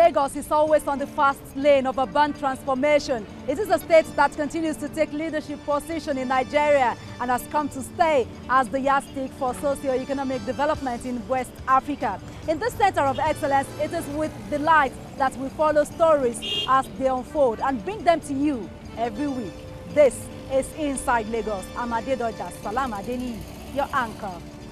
Lagos is always on the fast lane of urban transformation. It is a state that continues to take leadership position in Nigeria and has come to stay as the yardstick for socio-economic development in West Africa. In this center of excellence, it is with delight that we follow stories as they unfold and bring them to you every week. This is Inside Lagos. I'm Adedoja Salam Adeni, your anchor.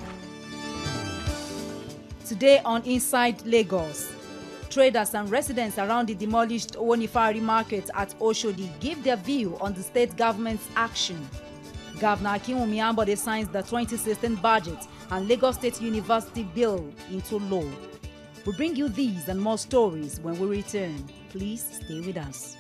Today on Inside Lagos, traders and residents around the demolished Oshodi Market at Oshodi give their view on the state government's action. Governor Akinwumi Ambode signs the 2016 budget and Lagos State University bill into law. We bring you these and more stories when we return. Please stay with us.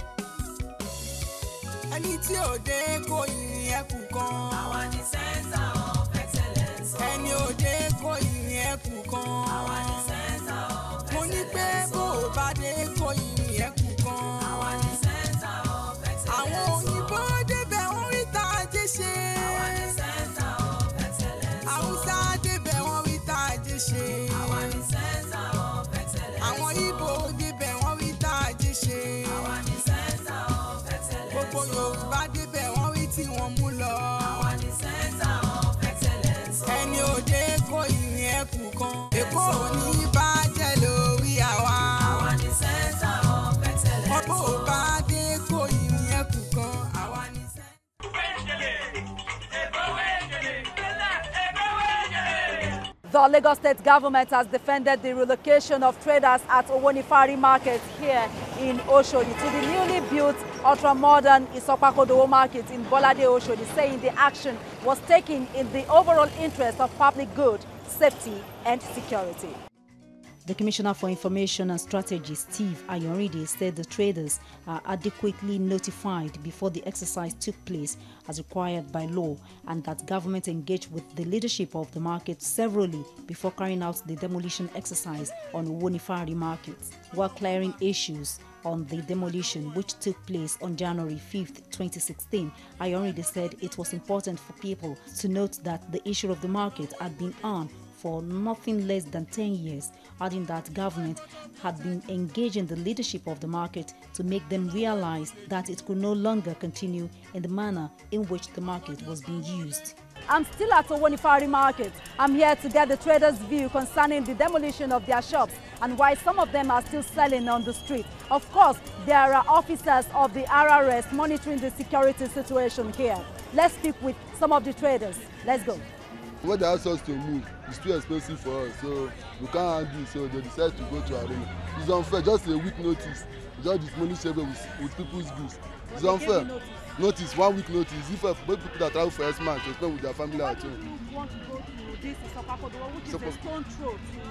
The Lagos State government has defended the relocation of traders at Oshodi Market here in Oshodi to the newly built ultra-modern Isopakodowo Market in Bolade Oshodi, saying the action was taken in the overall interest of public good, safety and security. The Commissioner for Information and Strategy, Steve Ayoride, said the traders are adequately notified before the exercise took place as required by law, and that government engaged with the leadership of the market severally before carrying out the demolition exercise on Oshodi Market. While clearing issues on the demolition, which took place on January 5th, 2016, Ayoride said it was important for people to note that the issue of the market had been on for nothing less than 10 years, adding that government had been engaging the leadership of the market to make them realize that it could no longer continue in the manner in which the market was being used. I'm still at Oshodi Market. I'm here to get the traders' view concerning the demolition of their shops and why some of them are still selling on the street. Of course, there are officers of the RRS monitoring the security situation here. Let's speak with some of the traders. Let's go. What they ask us to move is too expensive for us, so we can't handle it, so they decide to go to Arena. It's unfair, just a week notice. Just demolish everywhere with people's goods. It's unfair. Notice, 1 week notice. If people that travel for S-Man to spend with their family at home. You want to go to this Isopakodowo, which is a stone throw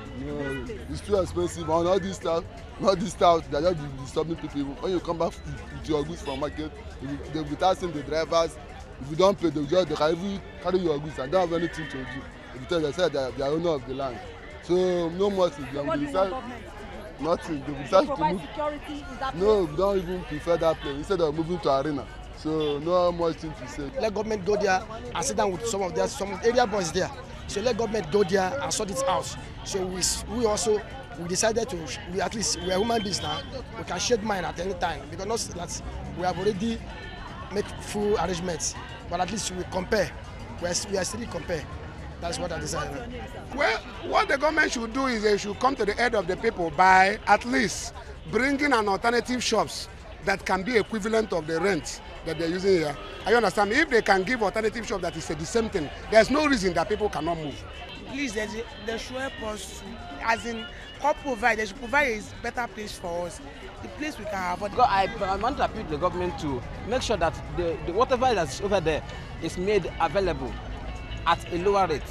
to this place. It's too expensive. And all this stuff, they're just disturbing people. When you come back with your goods from market, they'll be taxing the drivers. If you don't pay, they can even carry your goods and don't have anything to do. Because they said they are owner of the land. So no more things. So what do you want government to do? Nothing. They decide to move. Security in that no, we don't even prefer that place. Instead of moving to Arena. So no much thing to say. Let government go there and sit down with some area boys there. So let government go there and sort it out. So we decided to, at least we are human beings now. We can shed mind at any time because not that we have already make full arrangements, but at least we compare. We are still compare. That's what I decided. Well, what the government should do is they should come to the aid of the people by at least bringing an alternative shops that can be equivalent of the rent that they're using here. I understand. If they can give alternative shop that is the same thing, there's no reason that people cannot move. Please, they should help us, as in, they should provide a better place for us, the place we can afford. I want to appeal to the government to make sure that the whatever that's over there is made available at a lower rate.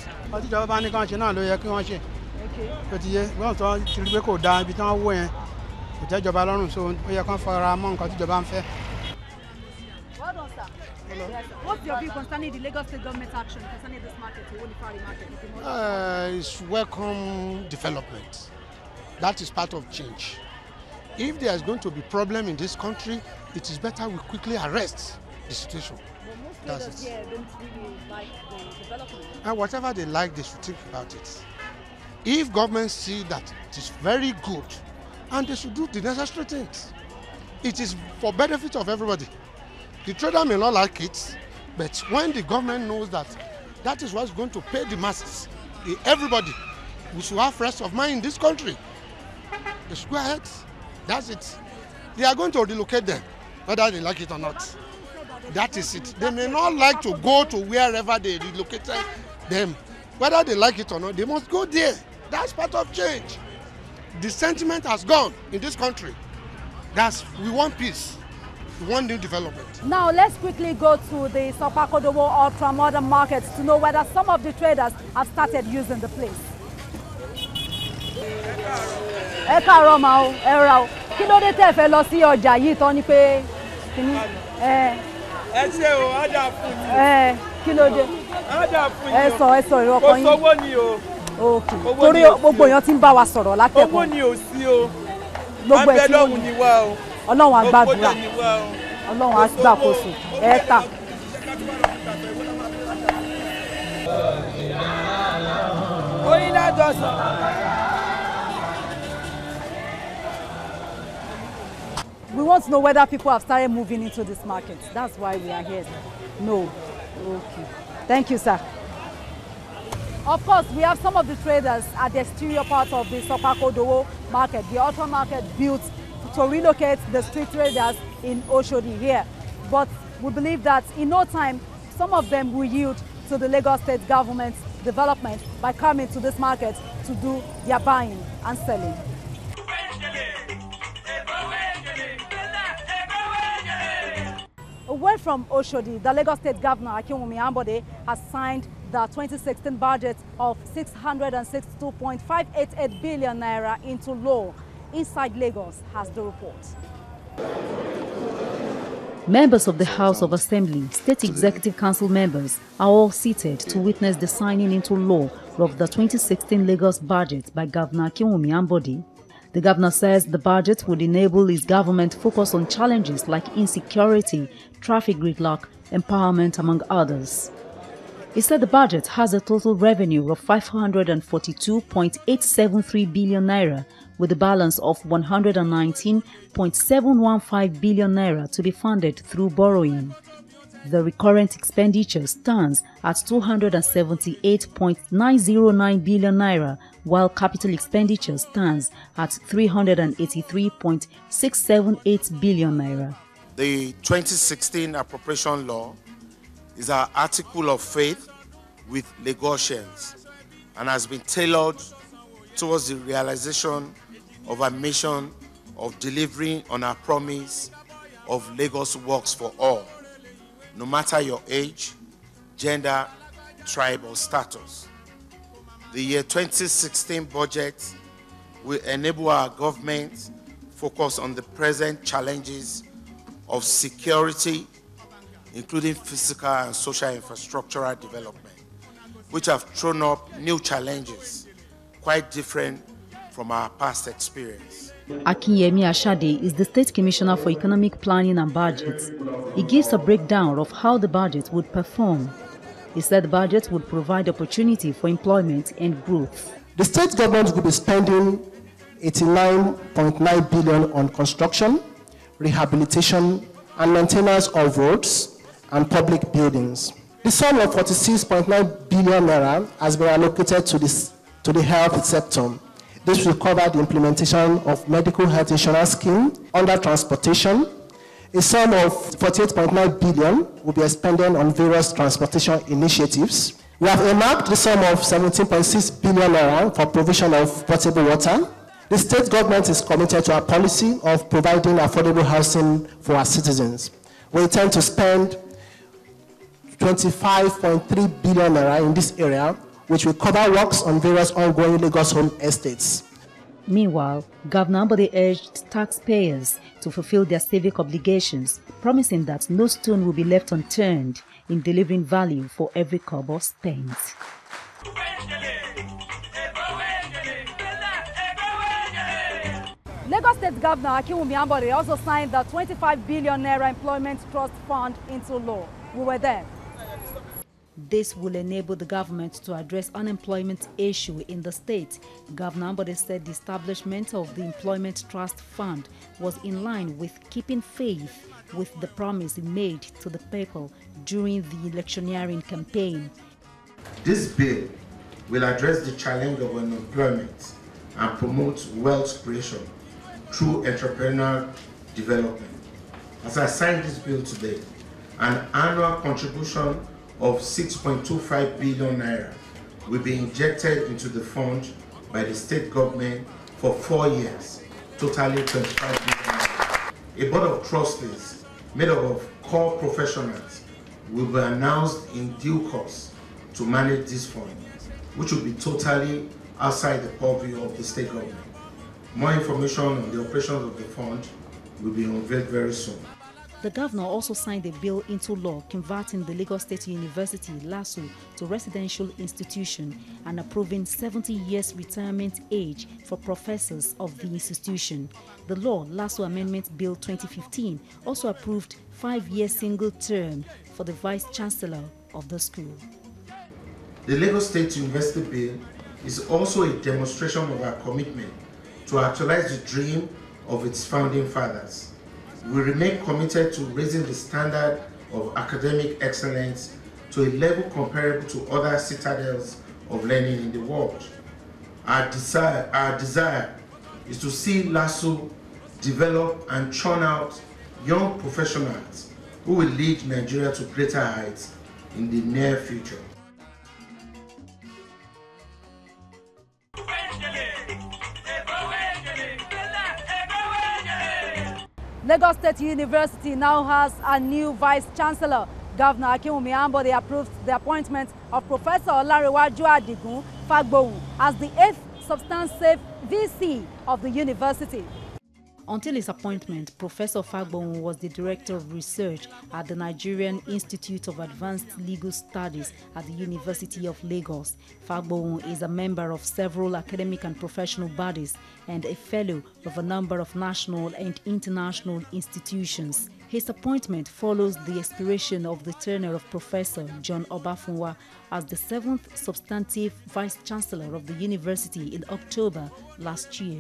What's your view concerning the Lagos State government action concerning this market, the Oshodi Market? It's welcome development. That is part of change. If there is going to be problem in this country, it is better we quickly arrest the situation. But most traders here don't really like the development. And whatever they like, they should think about it. If government see that it is very good and they should do the necessary things. It is for benefit of everybody. The trader may not like it, but when the government knows that that is what's going to pay the masses, everybody, we should have rest of mind in this country. They should go ahead. That's it. They are going to relocate them, whether they like it or not. That is it. They may not like to go to wherever they relocated them. Whether they like it or not, they must go there. That's part of change. The sentiment has gone in this country. We want peace. We want new development. Now let's quickly go to the Sopakodowo ultra-modern market to know whether some of the traders have started using the place. Ẹ káàárọ̀ ma o, ẹ ra o. Kí ló dé tẹ́ fẹ́ lọ sí ọjà yìí tán ni pé kíní ẹ ṣé o, á dà fún yín. Kí ló dé? Á dà fún yín. Ẹ sọ ìrọ̀kàn yín. Kò sówó ni o. Okay. Torí gbogbo èèyàn tí ń bá wa sọ̀rọ̀ látẹ̀kọ́. Owó ni ò sí o. Gbogbo ẹ̀ tí Ọlọ́run ni wá o. Ọlọ́run á gbàdúrà. Ọlọ́run á gbàkóso. Ẹ tà. Oyin lájọ sọ. We want to know whether people have started moving into this market. That's why we are here. No. Okay. Thank you, sir. Of course, we have some of the traders at the exterior part of the Sopakodowo market, the ultra market built to relocate the street traders in Oshodi here. But we believe that in no time, some of them will yield to the Lagos State government's development by coming to this market to do their buying and selling. Away from Oshodi, the Lagos State Governor Akinwumi Ambode has signed the 2016 budget of 662.588 billion naira into law. Inside Lagos has the report. Members of the House of Assembly, State Executive Council members are all seated to witness the signing into law of the 2016 Lagos budget by Governor Akinwumi Ambode. The governor says the budget would enable his government to focus on challenges like insecurity, traffic gridlock, empowerment, among others. He said the budget has a total revenue of 542.873 billion naira, with a balance of 119.715 billion naira to be funded through borrowing. The recurrent expenditure stands at 278.909 billion naira, while capital expenditure stands at 383.678 billion naira. The 2016 appropriation law is our article of faith with Lagosians and has been tailored towards the realization of our mission of delivering on our promise of Lagos Works for All, no matter your age, gender, tribe, or status. The year 2016 budget will enable our government focus on the present challenges of security, including physical and social infrastructural development, which have thrown up new challenges, quite different from our past experience. Akinyemi Ashade is the State Commissioner for Economic Planning and Budgets. He gives a breakdown of how the budget would perform. He said the budget would provide opportunity for employment and growth. The state government will be spending 89.9 billion on construction, rehabilitation, and maintenance of roads and public buildings. The sum of 46.9 billion naira has been allocated to the health sector. This will cover the implementation of medical health insurance scheme under transportation. A sum of 48.9 billion will be expended on various transportation initiatives. We have earmarked the sum of 17.6 billion naira for provision of potable water. The state government is committed to our policy of providing affordable housing for our citizens. We intend to spend 25.3 billion naira in this area, which will cover works on various ongoing Lagos home estates. Meanwhile, Governor Ambode urged taxpayers to fulfill their civic obligations, promising that no stone will be left unturned in delivering value for every kobo spent. Lagos State Governor Akinwumi Ambode also signed the 25 billion naira Employment Trust Fund into law. We were there. This will enable the government to address unemployment issue in the state. Governor Ambode said the establishment of the Employment Trust Fund was in line with keeping faith with the promise he made to the people during the electioneering campaign. This bill will address the challenge of unemployment and promote wealth creation through entrepreneurial development. As I sign this bill today, an annual contribution of 6.25 billion naira will be injected into the fund by the state government for 4 years, totaling 25 billion naira. A board of trustees made up of core professionals will be announced in due course to manage this fund, which will be totally outside the purview of the state government. More information on the operations of the fund will be unveiled very soon. The governor also signed a bill into law converting the Lagos State University, LASU, to residential institution and approving 70 years retirement age for professors of the institution. The law, LASU Amendment Bill 2015, also approved 5-year single term for the Vice-Chancellor of the school. The Lagos State University Bill is also a demonstration of our commitment to actualize the dream of its founding fathers. We remain committed to raising the standard of academic excellence to a level comparable to other citadels of learning in the world. Our desire is to see LASU develop and churn out young professionals who will lead Nigeria to greater heights in the near future. Lagos State University now has a new Vice-Chancellor. Governor Akinwumi Ambode approved the appointment of Professor Olarewaju Adigun Fagbohun as the 8th substantive VC of the university. Until his appointment, Professor Fagbohun was the Director of Research at the Nigerian Institute of Advanced Legal Studies at the University of Lagos. Fagbohun is a member of several academic and professional bodies and a fellow of a number of national and international institutions. His appointment follows the expiration of the tenure of Professor John Obafunwa as the 7th substantive Vice-Chancellor of the university in October last year.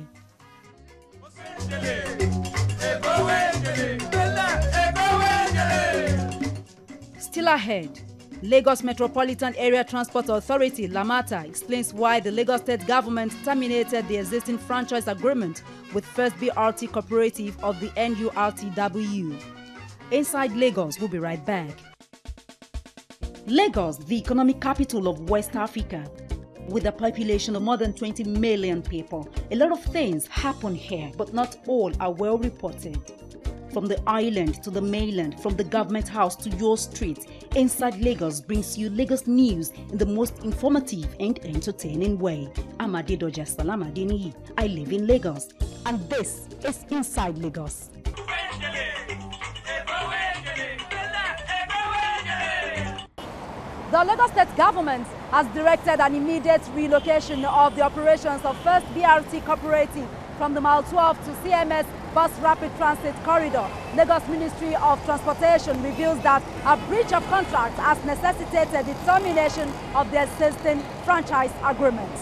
Still ahead, Lagos Metropolitan Area Transport Authority, LAMATA, explains why the Lagos State government terminated the existing franchise agreement with First BRT Cooperative of the NURTW. Inside Lagos, we'll be right back. Lagos, the economic capital of West Africa. With a population of more than 20 million people, a lot of things happen here, but not all are well reported. From the island to the mainland, from the government house to your street, Inside Lagos brings you Lagos news in the most informative and entertaining way. I'm Adedoja Salamadini. I live in Lagos, and this is Inside Lagos. The Lagos State government has directed an immediate relocation of the operations of First BRT Cooperative from the Mile 12 to CMS Bus Rapid Transit Corridor. Lagos Ministry of Transportation reveals that a breach of contract has necessitated the termination of the existing franchise agreements.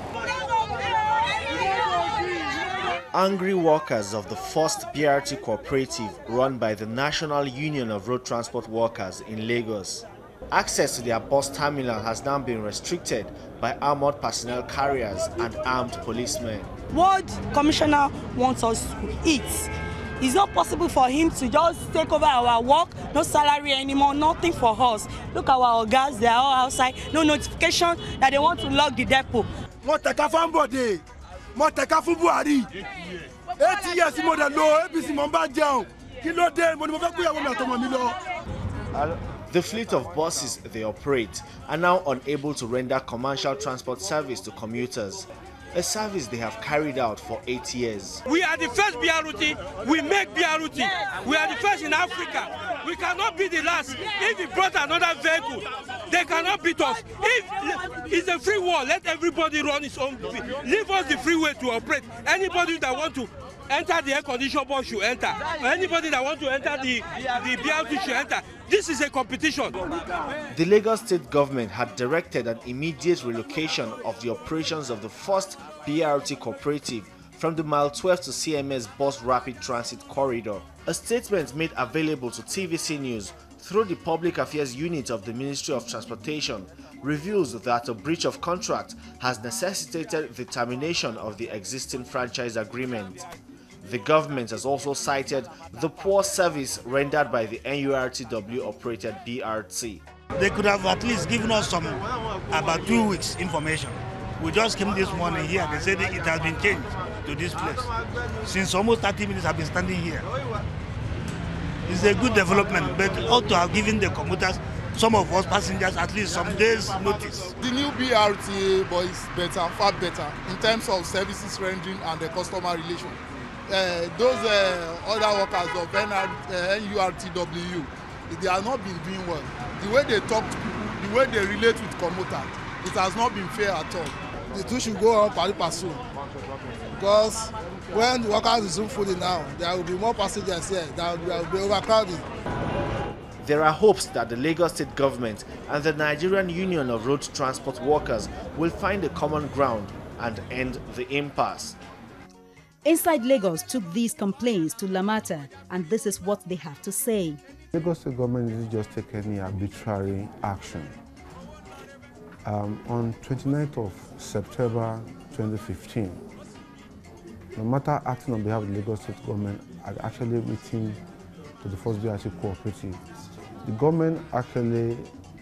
Angry workers of the first BRT cooperative run by the National Union of Road Transport Workers in Lagos. Access to their bus terminal has now been restricted by armored personnel carriers and armed policemen. What Commissioner wants us to eat, it's not possible for him to just take over our work, no salary anymore, nothing for us. Look at our guys, they are all outside, no notification that they want to lock the depot. The fleet of buses they operate are now unable to render commercial transport service to commuters, a service they have carried out for 8 years. We are the first BRT, we make BRT, we are the first in Africa. We cannot be the last. If we brought another vehicle, they cannot beat us. If it's a free world, let everybody run his own. Leave us the free way to operate. Anybody that want to enter the air condition box should enter. Anybody that want to enter the BRT should enter. This is a competition. The Lagos State government had directed an immediate relocation of the operations of the first BRT cooperative from the Mile 12 to CMS Bus Rapid Transit Corridor. A statement made available to TVC News through the Public Affairs Unit of the Ministry of Transportation reveals that a breach of contract has necessitated the termination of the existing franchise agreement. The government has also cited the poor service rendered by the NURTW-operated BRT. They could have at least given us some about 2 weeks information. We just came this morning here. They said it has been changed to this place. Since almost 30 minutes I've been standing here. It's a good development, but ought to have given the commuters, some of us passengers, at least some days notice. The new BRT is better, far better, in terms of services rendering and the customer relation. Those other workers of NURTW, they have not been doing well. The way they talk to people, the way they relate with commuters, it has not been fair at all. The two should go on pari passu, because when the workers resume fully now, there will be more passengers here, there will be overcrowded. There are hopes that the Lagos State government and the Nigerian Union of Road Transport Workers will find a common ground and end the impasse. Inside Lagos took these complaints to Lamata, and this is what they have to say. Lagos State government didn't just take any arbitrary action. On 29th of September 2015, Lamata, acting on behalf of the Lagos State government, had actually written to the first BRT cooperative. The government actually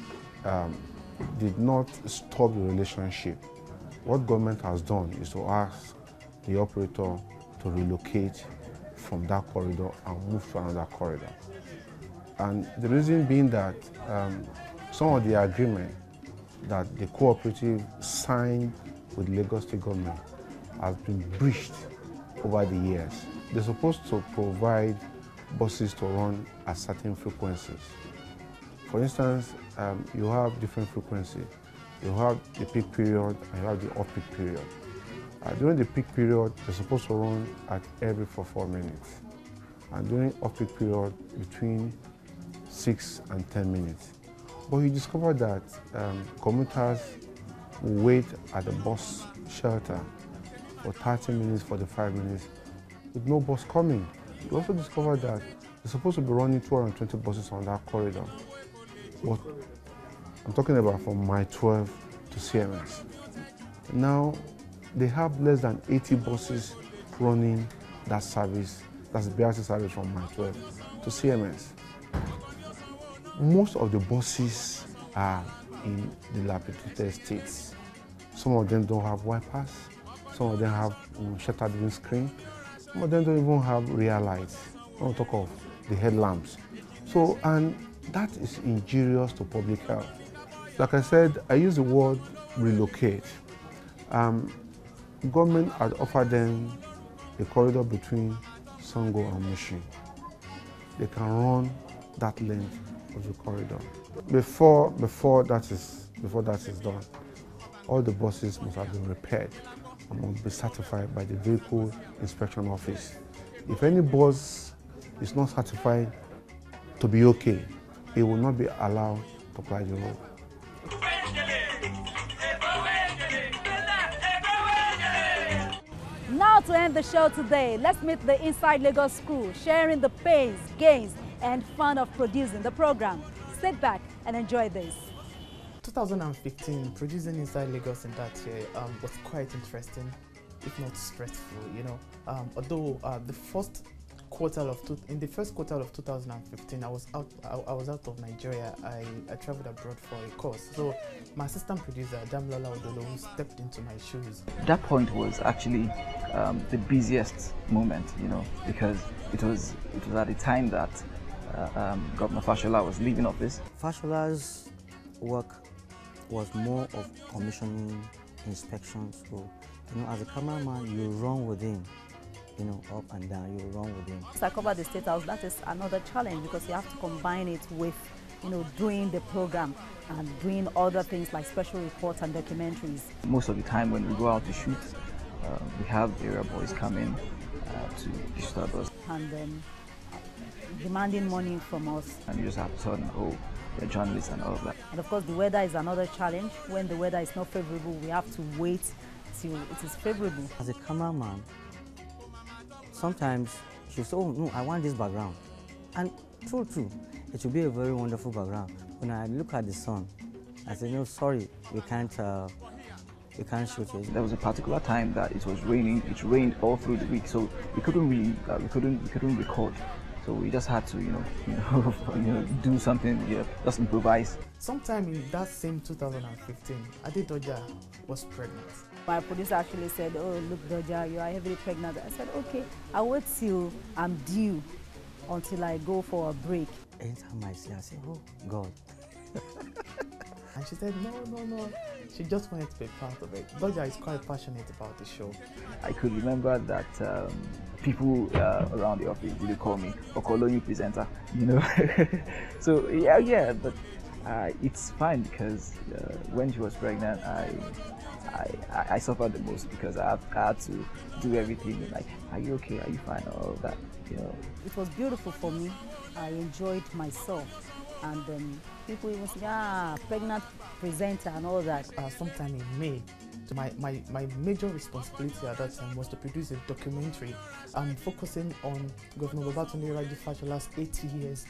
did not stop the relationship. What government has done is to ask the operator to relocate from that corridor and move to another corridor. And the reason being that some of the agreement that the cooperative signed with the Lagos State government has been breached over the years. They're supposed to provide buses to run at certain frequencies. For instance, you have different frequencies. You have the peak period and you have the off-peak period. During the peak period, they're supposed to run at every 4 minutes. And during off-peak period, between 6 and 10 minutes. But you discover that commuters wait at the bus shelter for 30 minutes, 45 minutes, with no bus coming. You also discover that they're supposed to be running 220 buses on that corridor. But I'm talking about from Mile 12 to CMS. Now, they have less than 80 buses running that service, that's the BRT service from Mile 12 to CMS. Most of the buses are in dilapidated states. Some of them don't have wipers, some of them have shattered windscreen, some of them don't even have rear lights, don't talk of the headlamps. So, and that is injurious to public health. Like I said, I use the word relocate. Government had offered them a corridor between Sango and Mushi. They can run that length of the corridor. Before that is done, all the buses must have been repaired and must be certified by the Vehicle Inspection Office. If any bus is not certified to be okay, it will not be allowed to ply the road. Now to end the show today, let's meet the Inside Lagos crew, sharing the pains, gains, and fun of producing the program. Sit back and enjoy this. 2015, producing Inside Lagos in that year was quite interesting, if not stressful, you know. Although in the first quarter of 2015, I was out of Nigeria. I traveled abroad for a course. So my assistant producer, Damlola Odolo, who stepped into my shoes. That point was actually the busiest moment, you know, because it was at the time that Governor Fashola was leaving office. Fashola's work was more of commissioning, inspection. So, you know, as a cameraman, you run with him. You know, up and down, you run with him. I cover the State House. That is another challenge because you have to combine it with, you know, doing the program and doing other things like special reports and documentaries. Most of the time when we go out to shoot, we have area boys come in to disturb us. And demanding money from us. And you just have to tell them, oh, they're journalists and all of that. And of course, the weather is another challenge. When the weather is not favorable, we have to wait till it is favorable. As a cameraman, sometimes she'll say, oh no, I want this background. And true, it will be a very wonderful background. When I look at the sun, I say, no, sorry, we can't shoot it. There was a particular time that it was raining. It rained all through the week, so we couldn't really, we couldn't record. So we just had to, do something, just improvise. Sometime in that same 2015, Adedoja was pregnant. My producer actually said, oh, look, Doja, you are heavily pregnant. I said, okay, I'll wait till I'm due until I go for a break. Anytime I see her, I say, oh, God. And she said, no. She just wanted to be part of it. Doja is quite passionate about the show. I could remember that people around the office really call me Okoloni presenter, So yeah, but it's fine because when she was pregnant, I suffered the most because I had to do everything like, are you okay? Are you fine? All of that, It was beautiful for me. I enjoyed myself. And people even say, pregnant presenter and all that. Sometime in May, so my major responsibility at that time was to produce a documentary focusing on Governor Babatunde Raji Fashola's 8 years,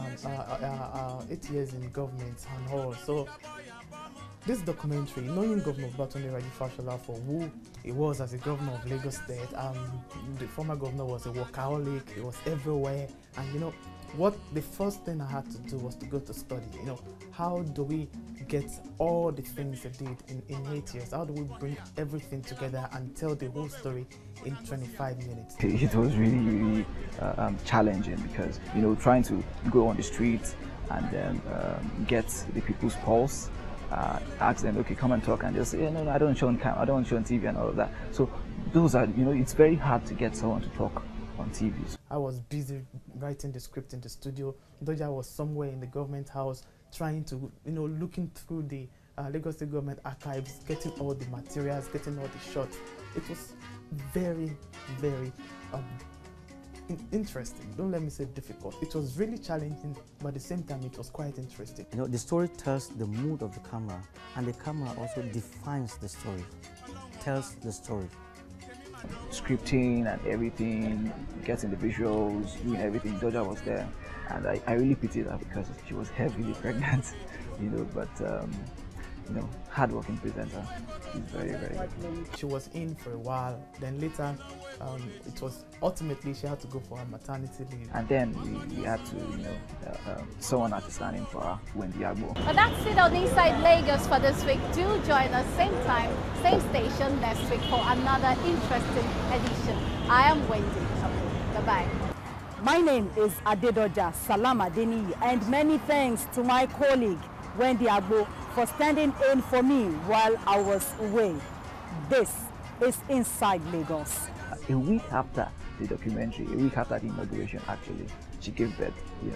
8 years in government and all. So this documentary, knowing Governor Babatunde Raji Fashola for who he was as a governor of Lagos State, the former governor was a workaholic, he was everywhere, and what the first thing I had to do was to go to study. How do we get all the things they did in 8 years? How do we bring everything together and tell the whole story in 25 minutes? It was really challenging because, trying to go on the streets and then get the people's pulse, ask them, okay, come and talk, and just say, no, I don't show on camera, I don't show on TV and all of that. So those are, it's very hard to get someone to talk on TV. I was busy writing the script in the studio. Doja was somewhere in the government house trying to, looking through the Lagos State government archives, getting all the materials, getting all the shots. It was very, very interesting. Don't let me say difficult. It was really challenging, but at the same time, it was quite interesting. The story tells the mood of the camera, and the camera also defines the story, tells the story. Scripting and everything, getting the visuals, doing everything. Doja was there, and I really pitied her because she was heavily pregnant, but hard-working presenter. She's very, very good. She was in for a while, then later it was ultimately she had to go for her maternity leave. And then we had to, someone had to stand in for her, Wendy Agbo. But that's it on Inside Lagos for this week. Do join us same time, same station next week for another interesting edition. I am Wendy. Bye-bye. My name is Adedoja Salam Adeniyi, and many thanks to my colleague Wendy Agbo for standing in for me while I was away. This is Inside Lagos. A week after the documentary, a week after the inauguration, actually, she gave birth,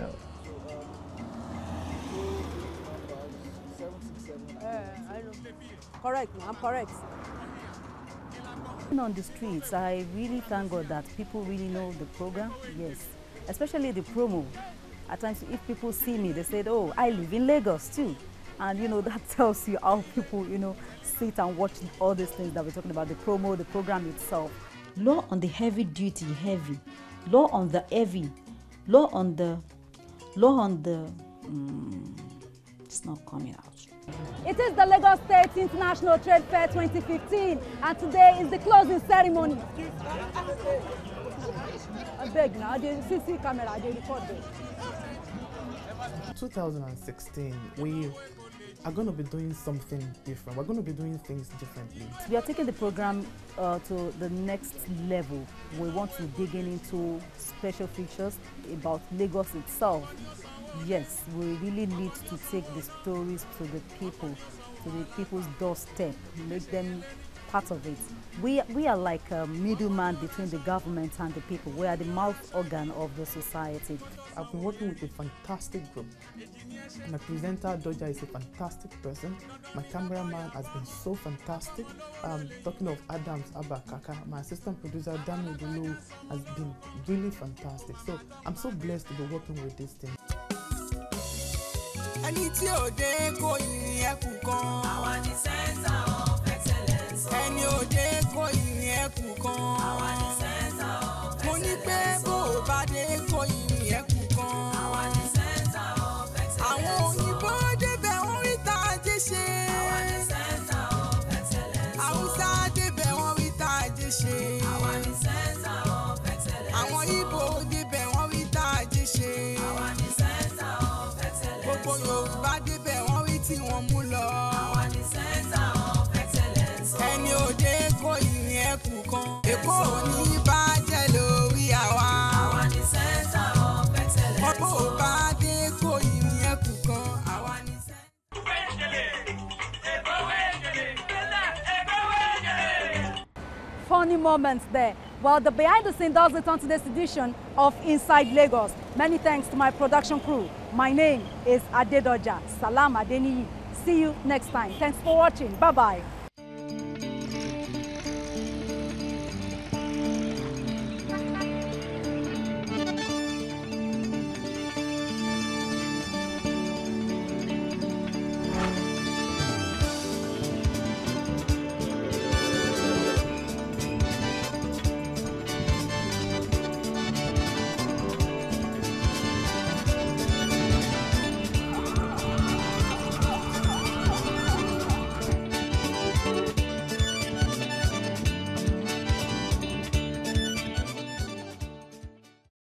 Correct, I'm correct. On the streets, I really thank God that people really know the program, yes, especially the promo. At times, if people see me, they say, oh, I live in Lagos too. And, that tells you how people, sit and watch all these things that we're talking about, the promo, the program itself. Law on the heavy duty, heavy. Law on the heavy. Law on the, it's not coming out. It is the Lagos State International Trade Fair 2015, and today is the closing ceremony. I beg now, the CC camera, they record this. 2016, we are going to be doing something different. We're going to be doing things differently. We are taking the program to the next level. We want to dig into special features about Lagos itself. Yes, we really need to take the stories to the people's doorstep, make them part of it. We are like a middleman between the government and the people. We are the mouth organ of the society. I've been working with a fantastic group. My presenter, Doja, is a fantastic person. My cameraman has been so fantastic. Talking of Adams Abakaka, my assistant producer, Daniel Dulu, has been really fantastic. So I'm so blessed to be working with this team. Ẹni tí ò dé kó ìrìn ẹkùn kan. Àwa ni center of excellence. Ẹni ò dé kó ìrìn ẹkùn kan. Àwa ni center of excellence. Mo ní pé bó o bá dé kó ìrìn ẹkùn kan. Àwa ni center of excellence. Àwọn òyìnbó débẹ̀ wọ́n rí tá a jẹ́ ṣe. Àwa ni center of excellence. Haúsá débẹ̀ wọ́n rí tá a jẹ́ ṣe. Àwa ni center of excellence. Àwọn Ìgbò débẹ̀ wọ́n rí tá a jẹ́ ṣe. Àwa ni center of excellence. Gbogbo Yorùbá débẹ̀ wọ́n rí tí wọ́n mú lọ. Àwa ni center of excellence. Ẹni ò dé kó ìrìn ẹkùn kan. Èkó ò ní bàjẹ́ lórí àwa. Àwa ni center of excellence. Ọ̀pọ̀ ò bá dé kó ìrìn ẹkùn kan. Àwa ni Funny moments there. Well, the behind the scene does it on today's edition of Inside Lagos. Many thanks to my production crew. My name is Adedoja Salam Adeniyi. See you next time. Thanks for watching. Bye-bye.